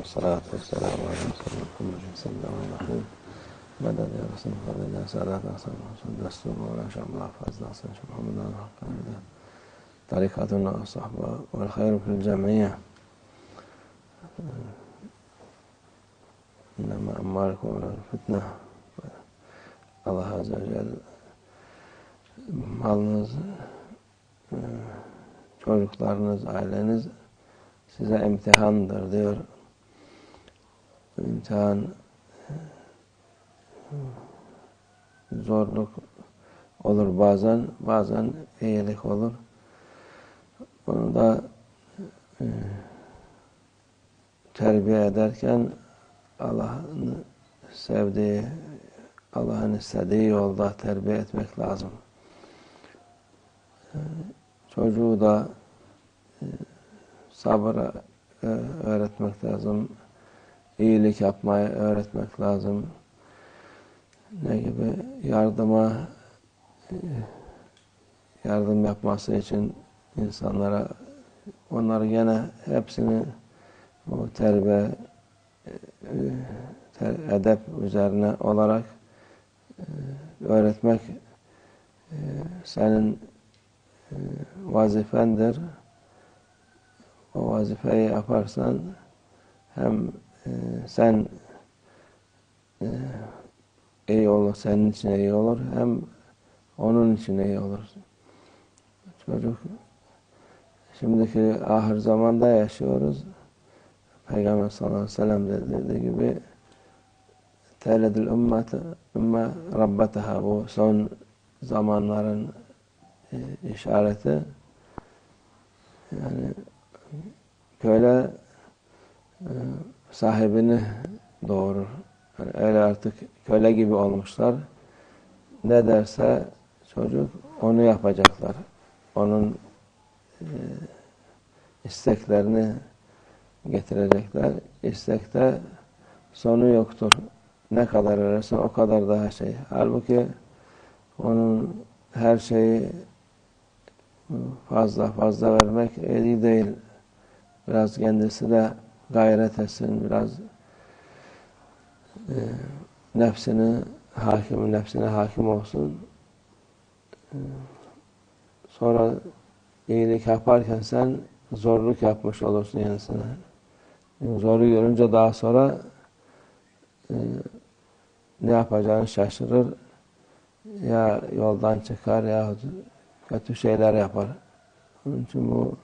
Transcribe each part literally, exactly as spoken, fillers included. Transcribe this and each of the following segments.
والصلاة والسلام على رسول محمد صلى الله عليه وسلم. مدد يا رسول الله سادات أحسن رسول دستور ولا شاء الله فاز ناصر محمد الحق طريقتنا الصحبة والخير في الجمعية. إنما أموالكم ولا الفتنة. Allah Azze ve Celle malınız, çocuklarınız, aileniz size imtihandır diyor. İmtihan zorluk olur bazen, bazen iyilik olur. Onu da e, terbiye ederken Allah'ın sevdiği, Allah'ın istediği yolda terbiye etmek lazım. E, çocuğu da e, sabıra e, öğretmek lazım. İyilik yapmayı öğretmek lazım. Ne gibi? Yardıma e, yardım yapması için insanlara, onları gene hepsini o terbiye ter, edep üzerine olarak e, öğretmek e, senin e, vazifendir. O vazifeyi yaparsan hem e, sen e, iyi olur, senin için iyi olur, hem onun için iyi olur. Çocuk, şimdiki ahir zamanda yaşıyoruz. Peygamber sallallahu aleyhi ve sellem dediği gibi teledil ümmete ümme rabbetaha, bu son zamanların e, işareti. Yani köle e, sahibini doğurur. Yani öyle artık köle gibi olmuşlar. Ne derse çocuk onu yapacaklar. Onun e, isteklerini getirecekler. İstekte sonu yoktur. Ne kadar verirsen o kadar daha şey. Halbuki onun her şeyi fazla fazla vermek iyi değil. Biraz kendisi de gayret etsin, biraz e, nefsini hakim, nefsine hakim olsun. E, sonra iyilik yaparken sen zorluk yapmış olursun kendisine. Yani zoru görünce daha sonra e, ne yapacağını şaşırır. Ya yoldan çıkar ya kötü şeyler yapar. Onun için bu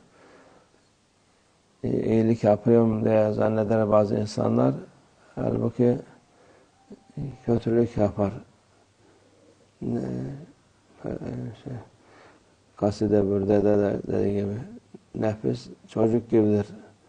iyilik yapıyorum diye zanneder bazı insanlar. Halbuki kötülük yapar. Ne, şey, Kaside Bürde'de de dediği gibi nefis çocuk gibidir.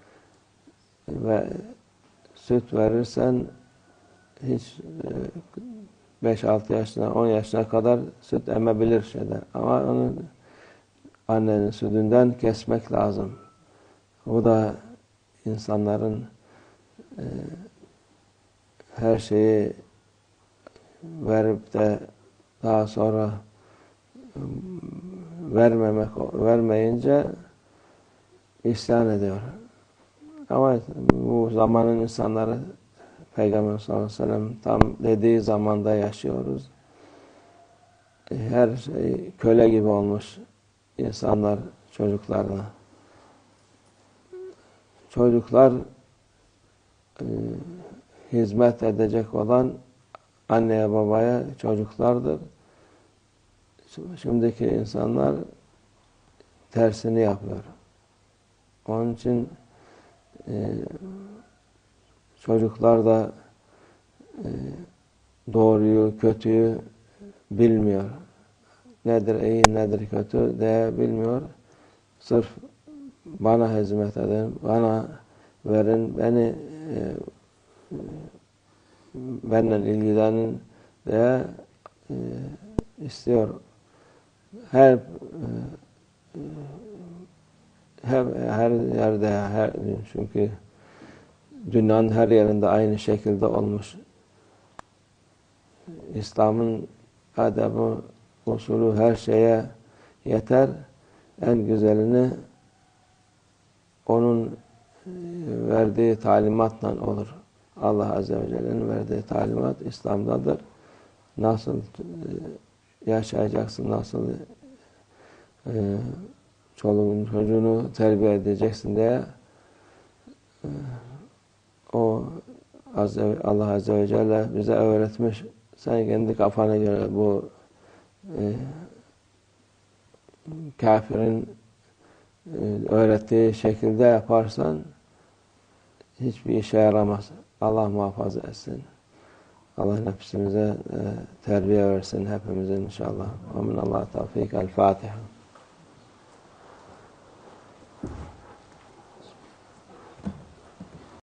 Ve süt verirsen hiç beş altı yaşına, on yaşına kadar süt emebilir şeyden. Ama onu annenin sütünden kesmek lazım. Bu da insanların e, her şeyi verip de daha sonra vermemek vermeyince isyan ediyor. Ama bu zamanın insanları Peygamber sallallahu aleyhi ve sellem tam dediği zamanda yaşıyoruz. Her şey köle gibi olmuş insanlar çocuklarına. Çocuklar e, hizmet edecek olan anneye babaya çocuklardır. Şimdiki insanlar tersini yapıyor. Onun için e, çocuklar da e, doğruyu, kötüyü bilmiyor. Nedir iyi, nedir kötü diye bilmiyor. Sırf bana hizmet edin, bana verin, beni e, benimle ilgilenin diye e, istiyor. Her e, her, her yerde, her, çünkü dünyanın her yerinde aynı şekilde olmuş. İslam'ın adabı, usulü her şeye yeter. En güzelini onun verdiği talimatla olur. Allah Azze ve Celle'nin verdiği talimat İslam'dadır. Nasıl yaşayacaksın, nasıl e, çoluğun çocuğunu terbiye edeceksin diye e, o Azze, Allah Azze ve Celle bize öğretmiş. Sen kendi kafana göre bu e, kafirin e, öğrettiği şekilde yaparsan hiçbir işe yaramaz. Allah muhafaza etsin. Allah nefsimize e, terbiye versin hepimizin inşallah. Amin. Allah tevfik. El Fatiha.